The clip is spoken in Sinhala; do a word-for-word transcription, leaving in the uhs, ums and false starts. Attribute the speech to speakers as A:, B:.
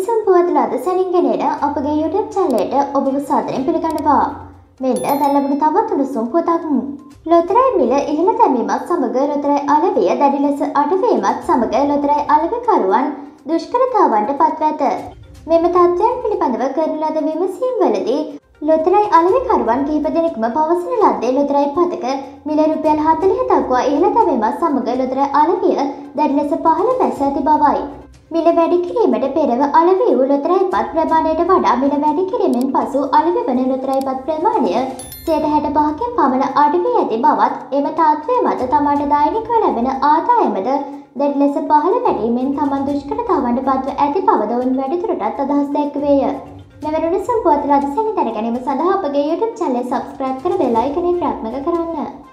A: උණුසුම් පුවත්වල අද සැනින් ගෙනෙන අපගේ YouTube channel එකට ඔබව සාදරයෙන් පිළිගන්නවා. මෙන්න දැන් ලැබුණු තවත් උණුසුම් පුවතක්. ලොතරැයි මිල ඉහළ තැබීමත් සමග ලොතරැයි අලෙවිය දැඩි ලෙස අඩුවීමත් සමග ලොතරැයි අලෙවිකරුවන් දුෂ්කරතාවන්ට පත්ව ඇත. මෙම තත්ත්වයන් පිළිබඳව කරන ලද විමසීම්වලදී ලොතරැයි අලෙවිකරුවන් කිහිප දෙනෙකුම පවසන ලද්දේ ලොතරැයි පතක මිල රුපියල් හතළිහ දක්වා ඉහළ තැබීමත් සමග ලොතරැයි අලෙවිය දැඩි ලෙස පහළ බැස ඇති බවයි. මිල වැඩි කිරීමට පෙරව අලෙවි වූ ලොතරැයි පත් ප්‍රමාණයට වඩා මිල වැඩි කිරීමෙන් පසු අලෙවි වන ලොතරැයි පත් ප්‍රමාණය සියයට හැට පහකින් පමණ අඩු වී ඇති බවත් එම තත්ත්වය මත තමාට දෛනිකව ලැබෙන ආදායමද දැඩි ලෙස පහළ වැටීමෙන් තමන් දුෂ්කරතාවන්ට පත්ව ඇති බවද ඔවුන් වැඩිදුරටත් අදහස් දැක්වේය. මෙවැනි උණුසුම් පුවත්වල අද සැනින් දැන ගැනීම සඳහා අපගේ YouTube channel subscribe කර බෙල් අයිකනය ක්‍රියාත්මක කරන්න.